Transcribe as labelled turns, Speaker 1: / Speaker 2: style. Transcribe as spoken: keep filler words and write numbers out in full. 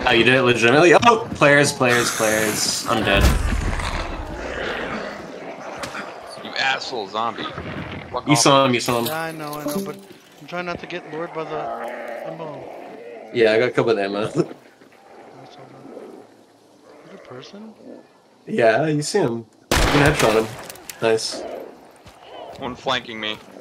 Speaker 1: Oh, you did it legitimately? Oh, players, players, players. I'm dead.
Speaker 2: You asshole zombie. Fuck
Speaker 1: You
Speaker 2: off.
Speaker 1: saw him, you saw him.
Speaker 3: Yeah, I know, I know, but I'm trying not to get lured by the ammo.
Speaker 1: Yeah, I got a couple of ammo.
Speaker 3: I saw that. Is it a person?
Speaker 1: Yeah, you see him. You can headshot him. Nice.
Speaker 2: One flanking me.